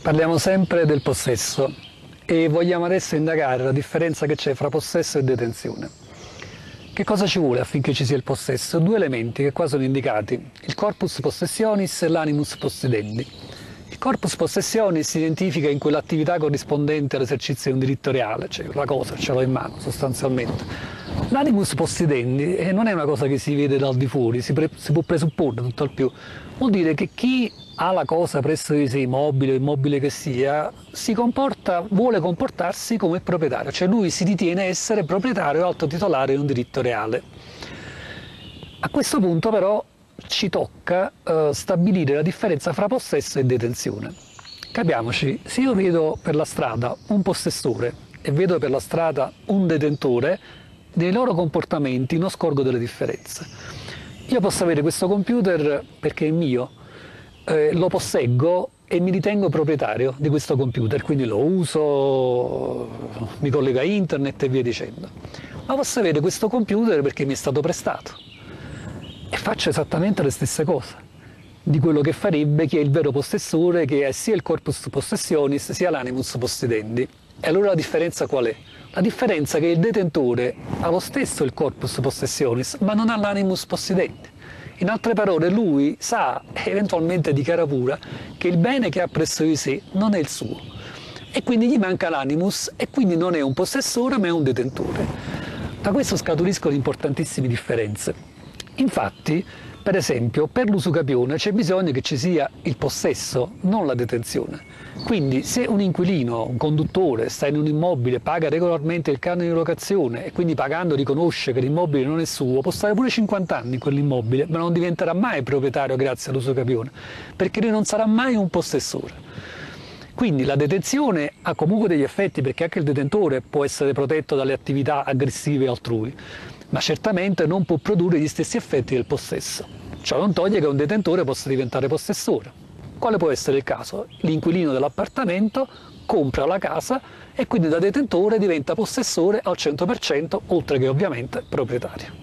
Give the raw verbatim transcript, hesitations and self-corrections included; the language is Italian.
Parliamo sempre del possesso e vogliamo adesso indagare la differenza che c'è fra possesso e detenzione. Che cosa ci vuole affinché ci sia il possesso? Due elementi che qua sono indicati, il corpus possessionis e l'animus possidendi. Il corpus possessionis si identifica in quell'attività corrispondente all'esercizio di un diritto reale, cioè la cosa ce l'ho in mano sostanzialmente. L'animus possidendi eh, non è una cosa che si vede dal di fuori, si, si può presupporre tutto al più. Vuol dire che chi ha la cosa presso di sé, immobile o immobile che sia, si comporta, vuole comportarsi come proprietario, cioè lui si ritiene essere proprietario o alto titolare di un diritto reale. A questo punto però ci tocca eh, stabilire la differenza fra possesso e detenzione. Capiamoci, se io vedo per la strada un possessore e vedo per la strada un detentore, nei loro comportamenti non scorgo delle differenze. Io posso avere questo computer perché è mio, eh, lo posseggo e mi ritengo proprietario di questo computer, quindi lo uso, mi collego a internet e via dicendo. Ma posso avere questo computer perché mi è stato prestato e faccio esattamente le stesse cose di quello che farebbe chi è il vero possessore, che è sia il corpus possessionis sia l'animus possidendi. E allora la differenza qual è? La differenza è che il detentore ha lo stesso il corpus possessionis, ma non ha l'animus possidendi. In altre parole, lui sa, eventualmente di cara pura, che il bene che ha presso di sé non è il suo. E quindi gli manca l'animus, e quindi non è un possessore, ma è un detentore. Da questo scaturiscono importantissime differenze. Infatti, per esempio, per l'usucapione c'è bisogno che ci sia il possesso, non la detenzione. Quindi se un inquilino, un conduttore, sta in un immobile, paga regolarmente il canone di locazione e quindi pagando riconosce che l'immobile non è suo, può stare pure cinquanta anni in quell'immobile, ma non diventerà mai proprietario grazie all'usucapione, perché lui non sarà mai un possessore. Quindi la detenzione ha comunque degli effetti, perché anche il detentore può essere protetto dalle attività aggressive altrui, ma certamente non può produrre gli stessi effetti del possesso. Ciò non toglie che un detentore possa diventare possessore. Quale può essere il caso? L'inquilino dell'appartamento compra la casa e quindi da detentore diventa possessore al cento per cento, oltre che ovviamente proprietario.